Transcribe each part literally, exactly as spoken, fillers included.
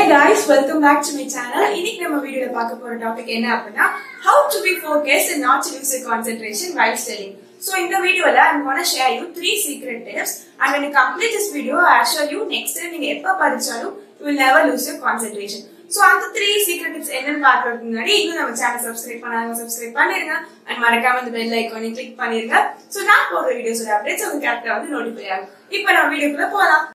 Hey guys, welcome back to my channel. இன்னைக்கு நம்ம வீடியோல பார்க்க போற டாபிக் என்ன அப்படினா how to be focused and not to lose your concentration while studying. So in the video I'm going to share you three secret tips, and when you complete this video I assure you next time நீங்க எப்ப படிச்சாலும் you will never lose your concentration. So அந்த three secret tips என்னன்னு பார்க்கிறதுக்கு முன்னாடி இன்னும் நம்ம channel subscribe பண்ணாதவங்க சப்ஸ்கிரைப் பண்ணிருங்க and மறக்காம அந்த பெல் ஐகானை கிளிக் பண்ணிருங்க. So நான் போடுற வீடியோஸோட அப்டேட்ஸ் உங்களுக்கு கரெக்ட்டா வந்து நோட்டிஃபை ஆகும். இப்போ நம்ம வீடியோக்குள்ள போலாம்.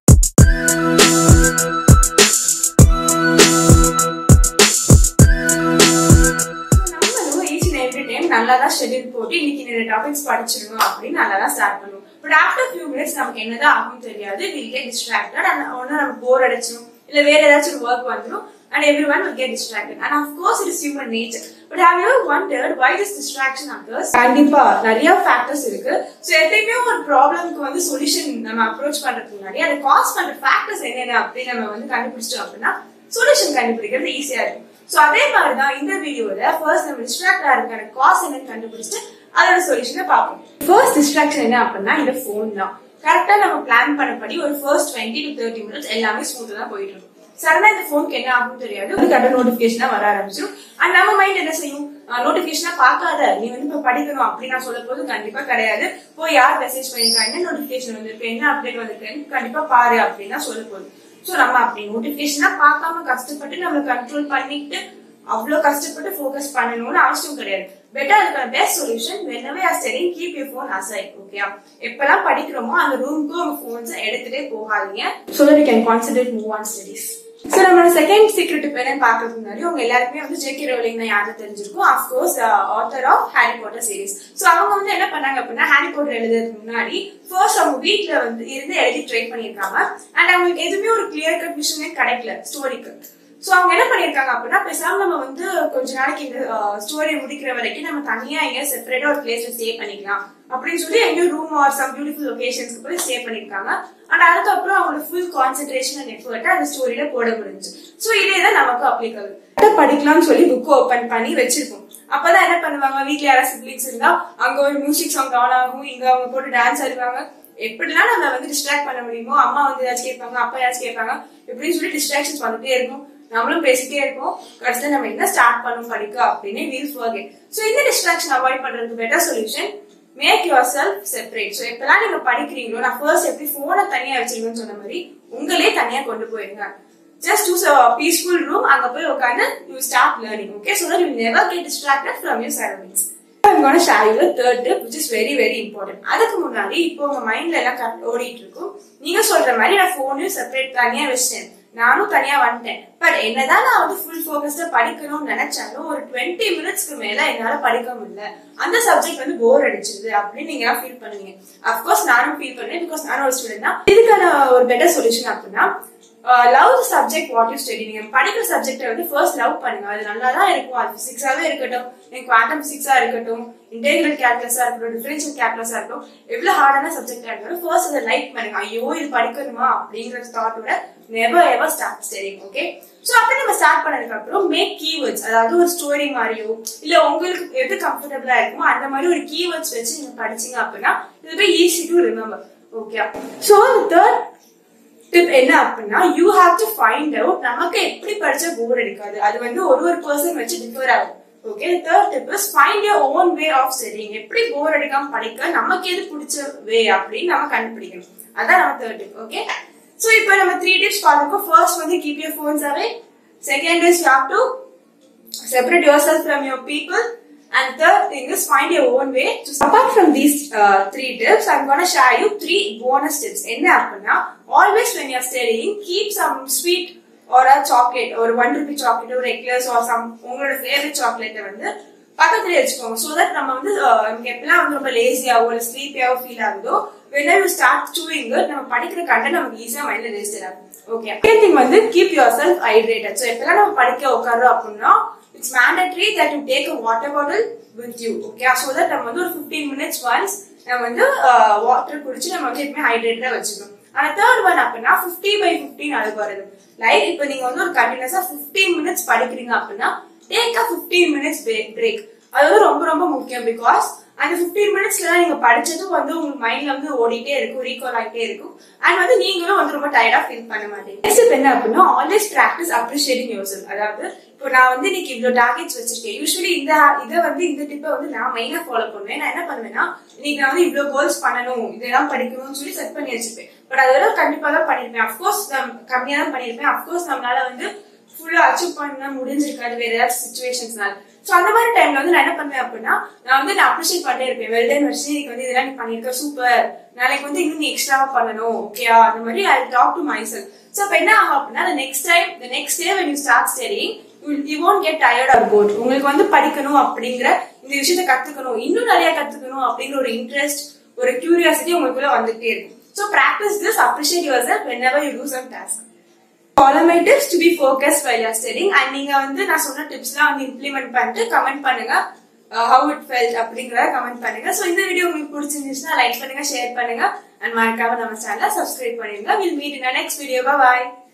நல்லாதான் ஷெட்யூல் போட்டு இன்னைக்கு நிறைய டாபிக்ஸ் படிச்சிடணும் அப்படின்னு நல்லாதான் ஸ்டார்ட் பண்ணுவோம். பட் ஆஃப்டர் ஃபியூ மினிட்ஸ் நமக்கு என்னதான் ஆகும் தெரியாது. வில் கெட் டிஸ்ட்ராக்டட் அண்ட் ஒன்னு நமக்கு போர் அடிச்சிடும், இல்ல வேற ஏதாச்சும் ஒர்க் வந்துடும் and everyone will get distracted, and of course it is human nature. But have you ever wondered why this distraction occurs? கண்டிப்பா நிறைய ஃபேக்டர்ஸ் இருக்கு. சோ எப்பவுமே ஒரு ப்ராப்ளம்க்கு வந்து சொல்யூஷன் நம்ம அப்ரோச் பண்றதுக்கு முன்னாடி அதை காஸ் பண்ற ஃபேக்டர்ஸ் என்னென்ன அப்படின்னு நம்ம வந்து கண்டுபிடிச்சோம் அப்படின்னா சொல்யூஷன் கண்டுபிடிக்கிறது ஈஸியா இருக்கும். சோ அதே மாதிரிதான் இந்த வீடியோல ஃபர்ஸ்ட் நம்ம டிஸ்ட்ராக்ட் ஆகிறதுக்கான காஸ் என்னன்னு கண்டுபிடிச்சிட்டு அதோட சொல்யூஷனை பார்ப்போம். ஃபர்ஸ்ட் டிஸ்ட்ராக்ஷன் என்ன அப்படின்னா இந்த போன் தான். கரெக்டா நம்ம பிளான் பண்ணபடி ஒரு first twenty to thirty minutes எல்லாமே ஸ்மூத்தா தான் போயிட்டு இருக்கும். சடனா இந்த போனுக்கு என்ன ஆகும் தெரியாது, கரெக்டா நோட்டிபிகேஷனா வர ஆரம்பிச்சிடும். அண்ட் நம்ம மைண்ட் என்ன செய்யும், நோட்டிபிகேஷனா பார்க்காத நீ வந்து இப்ப படிக்கணும் அப்படின்னு நான் சொல்ல போது கண்டிப்பா கிடையாது. போய் யார் மெசேஜ் பண்ணிருக்காங்க, என்ன நோட்டிபிகேஷன் வந்திருக்கு, என்ன அப்டேட் வந்திருக்கு கண்டிப்பா பாரு அப்படின்னா சொல்ல போகுது. சோ நம்ம அப்படி நோட்டிபிகேஷனா பார்க்காம கஷ்டப்பட்டு நம்ம கண்ட்ரோல் பண்ணிட்டு அவ்வளவு கஷ்டப்பட்டு ஃபோக்கஸ் பண்ணணும்னு அவசியம் கிடையாது. பெட்டர் அதுக்கான best solution whenever you are studying keep your phone aside. Okay, எப்பெல்லாம் படிக்கிறோமோ அந்த ரூமுக்கு உங்க போன்ஸ் எடுத்துட்டே போகாதீங்க, so that you can concentrate more on studies. So நம்மளோட செகண்ட் சீக்ரெட் டிப் என்னன்னு பாக்கிறதுக்கு முன்னாடி உங்க எல்லாருக்குமே வந்து ஜே கே ரோலிங் யாரும் தெரிஞ்சிருக்கும். Of course author of Harry Potter series. So அவங்க வந்து என்ன பண்ணாங்க அப்படின்னா ஹாரி பாட்டர் எழுதுறதுக்கு முன்னாடி ஃபர்ஸ்ட் அவங்க வீட்டுல வந்து இருந்து எழுதி ட்ரை பண்ணிருக்காங்க. அண்ட் அவங்களுக்கு எதுவுமே ஒரு கிளியர் கட் விஷனே கிடைக்கல ஸ்டோரிக்கு. சோ அவங்க என்ன பண்ணிருக்காங்க அப்படின்னா பேசாம நம்ம வந்து கொஞ்ச நாளைக்கு இந்த ஸ்டோரி முடிக்கிற வரைக்கும் நம்ம தனியா எங்க செப்பரேட்டா ஒரு பிளேஸ்ல ஸ்டே பண்ணிக்கலாம் அப்படின்னு சொல்லி எங்கேயும் ரூம் ஆர் சம் பியூட்டிஃபுல் லொகேஷன்ஸ்க்கு போய் ஸ்டே பண்ணிருக்காங்க. அண்ட் அதுக்கப்புறம் அவங்களோட ஃபுல் கான்சென்ட்ரேஷன் அண்ட் எஃபர்ட் அந்த ஸ்டோரியில போட முடிஞ்சு. சோ இதேதான் நமக்கு அப்ளிகபிள். படிக்கலாம்னு சொல்லி புக் ஓபன் பண்ணி வச்சிருக்கோம். அப்பதான் என்ன பண்ணுவாங்க, வீட்டுல யாராவது சிப்ளிங்ஸ் இருந்தா அங்க ஒரு மியூசிக் சாங் ஆன் ஆகும், இங்க அவங்க போட்டு டான்ஸ் ஆடுவாங்க. எப்படிலாம் நம்ம வந்து டிஸ்ட்ராக்ட் பண்ண முடியுமோ, அம்மா வந்து ஏதாச்சும் கேட்பாங்க, அப்பா ஏதாச்சும் கேட்பாங்க, எப்படின்னு சொல்லி டிஸ்ட்ராக்ஷன்ஸ் வந்துட்டே இருக்கும். நம்மளும் பேசிட்டே இருப்போம். கடைசியில நம்ம என்ன ஸ்டார்ட் பண்ணும் படிக்க அப்படின்னு வீல் ஃபர்கெட். சோ இந்த டிஸ்ட்ராக்ஷன் அவாய்ட் பண்றதுக்கு better solution make yourself separate. So எப்பெல்லாம் நீங்க படிக்கிறீங்களோ, நான் ஃபர்ஸ்ட் எப்படி போனை தனியா வச்சிருக்கேன்னு சொன்ன மாதிரி உங்களே தனியா கொண்டு போயிருங்க. Just choose a peaceful room, அங்க போய் உட்கார்ந்து you start learning. Okay, so that you will never get distracted from your surroundings. I'm going to share you the third tip, which is very very important. அதுக்கு முன்னாடி இப்போ உங்க மைண்ட்ல எல்லாம் ஓடிட்டு இருக்கும். நீங்க சொல்ற மாதிரி நான் போனையும் செப்பரேட் தனியா வச்சிட்டேன், நானும் தனியா வந்துட்டேன். பட் என்னதான் நான் வந்து ஃபுல் ஃபோக்கஸ்டா படிக்கணும்னு நினைச்சாலும் ஒரு டுவெண்ட்டி மினிட்ஸ்க்கு மேல என்னால படிக்க முடியல, அந்த சப்ஜெக்ட் வந்து போர் அடிச்சிருது அப்படின்னு நீங்க ஃபீல் பண்ணுவீங்க. அப்கோர்ஸ் நானும் ஃபீல் பண்ணுவேன், பிகாஸ் நானும் ஒரு ஸ்டூடெண்ட் தான். இதுக்கான ஒரு பெட்டர் சொல்யூஷன் அப்படின்னா love the subject what you study. நீங்க படிக்கிற சப்ஜெக்ட வந்து ஃபர்ஸ்ட் லவ் பண்ணுங்க. அது நல்லா தான் இருக்கும். அது பிசிக்ஸாவே இருக்கட்டும், குவாண்டம் பிசிக்ஸா இருக்கட்டும், இன்டெகிரல் கால்குலஸா இருக்கட்டும், டிஃபரன்ஷியல் கால்குலஸா இருக்கட்டும், எவ்வளவு ஹார்டான சப்ஜெக்டா இருந்தாலும் ஃபர்ஸ்ட் அதை லைக் பண்ணுங்க. ஐயோ இது படிக்கணுமா அப்படிங்கிற தாட்டோட never ever start studying. Okay, so அப்படி நம்ம ஸ்டார்ட் பண்ணதுக்கு அப்புறம் மேக் கீவேர்ட்ஸ், அதாவது ஒரு ஸ்டோரி மாதிரியோ இல்ல உங்களுக்கு எது கம்ஃபர்டபிளா இருக்குமோ அந்த மாதிரி ஒரு கீவேர்ட்ஸ் வச்சு நீங்க படிச்சீங்க அப்படின்னா இது easy to remember. Okay, so third tip என்ன அப்படின்னா you have to find out நமக்கு எப்படி படிச்சா போர் அடிக்காது. அது வந்து ஒரு ஒரு பர்சன் வச்சு டிஃபர் ஆகும். Okay, third tip is find your own way of studying. எப்படி போர் அடிக்காம படிக்க நமக்கு எது பிடிச்ச வே அப்படின்னு நம்ம கண்டுபிடிக்கணும். அதான் நம்ம தேர்ட் டிப். ஓகே, சோ இப்போ நம்ம த்ரீ டிப்ஸ் பார்த்தோம். ஃபர்ஸ்ட் வந்து keep your phones away. Second is you have to separate yourself from your people. And third thing is find your own way. So apart from these uh, three tips, I'm going to share you three bonus tips. Enna appadina always when you are studying keep some sweet or a chocolate or one rupee chocolate or eclairs or some ungala favorite chocolate வந்து பக்கத்துல வச்சுக்கோங்க. so that நம்ம வந்து நமக்கு எப்பலாம் வந்து ரொம்ப லேசியாவோ இல்ல ஸ்லீப்பியாவோ ஃபீல் ஆகுதோ whenever you start chewing it நம்ம படிக்கிற கண்டென்ட் நமக்கு ஈஸியா மைண்ட்ல ரெஜிஸ்டர் ஆகும். ஓகே, செகண்ட் திங் வந்து keep yourself hydrated. so எப்பலாம் நம்ம படிக்க உட்கார்றோம் அப்படின்னா it's mandatory that you take a water bottle with you. Okay, so that நம்ம வந்து ஒரு fifteen minutes once நம்ம வந்து வாட்டர் குடிச்சு நம்ம வந்து எப்பவுமே ஹைட்ரேட்டடா வச்சுக்கணும். ஆனா தேர்ட் ஒன் அப்படின்னா fifty by fifteen algorithm. Like இப்போ நீங்க வந்து ஒரு கண்டினியூஸா fifteen minutes படிக்கிறீங்க அப்படின்னா take a fifteen minutes break. அது வந்து ரொம்ப ரொம்ப முக்கியம். பிகாஸ் அந்த பிப்டீன் மினிட்ஸ்ல நீங்க படிச்சதும் வந்து உங்க மைண்ட்ல வந்து ஓடிட்டே இருக்கும், ரீகால் ஆகிட்டே இருக்கும். அண்ட் வந்து நீங்களும் வந்து ரொம்ப டயர்டா ஃபீல் பண்ண மாட்டீங்க. நெக்ஸ்ட் என்ன அப்படின்னா ஆல்வேஸ் பிராக்டிஸ் அப்ரிஷியேட்டிங் யுவர்செல்ஃப். அதாவது இப்போ நான் வந்து இன்னைக்கு இவ்வளவு டார்கெட்ஸ் வச்சிருக்கேன். யூஸ்வலி இந்த இதை வந்து இந்த டிப்பை வந்து நான் மெயினா ஃபாலோ பண்ணுவேன். நான் என்ன பண்ணுவேன்னா இன்னைக்கு நான் வந்து இவ்வளவு கோல்ஸ் பண்ணணும், இதெல்லாம் படிக்கணும்னு சொல்லி செட் பண்ணி வச்சிருப்பேன். பட் அதோட கண்டிப்பா தான் பண்ணிருப்பேன். அப்கோர்ஸ் நான் கம்மியா தான் பண்ணிருப்பேன். அப்கோர்ஸ் நம்மளால வந்து ஃபுல்லா அச்சீவ் பண்ண முடிஞ்சிருக்காது வேற ஏதாச்சும் சிச்சுவேஷன்ஸ்னால. சோ அந்த மாதிரி டைம்ல வந்து நான் என்ன பண்ணுவேன் அப்படின்னா நான் வந்து நான் அப்ரிஷியேட் பண்ணிட்டே இருப்பேன். வெல்டன் வச்சு இன்னைக்கு வந்து இதெல்லாம் நீ பண்ணிருக்க, சூப்பர், நாளைக்கு வந்து இன்னும் நீ எக்ஸ்ட்ராவா பண்ணணும், ஓகேயா, அந்த மாதிரி I talk to myself. So அப்ப என்ன ஆகும் அப்படின்னா next time next day when you start studying you won't get tired or bored. உங்களுக்கு வந்து படிக்கணும் அப்படிங்கிற இந்த விஷயத்த கத்துக்கணும், இன்னும் நிறைய கத்துக்கணும் அப்படிங்கிற ஒரு இன்ட்ரெஸ்ட், ஒரு கியூரியாசிட்டி உங்களுக்குள்ள வந்துட்டே இருக்கும். So practice this, appreciate yourself whenever you do some task. Follow my tips to be focused while you are studying. And நீங்க வந்து நான் சொன்ன டிப்ஸ்லாம் வந்து இம்ப்ளிமெண்ட் பண்ணிட்டு கமெண்ட் பண்ணுங்க how it felt அப்படிங்கறத கமெண்ட் பண்ணுங்க. சோ இந்த வீடியோ உங்களுக்கு பிடிச்சிருந்துச்சுன்னா லைக் பண்ணுங்க, ஷேர் பண்ணுங்க, அண்ட் மறக்காம நம்ம சேனலை சப்ஸ்கிரைப் பண்ணிடுங்க. We'll meet in the next video. Bye bye.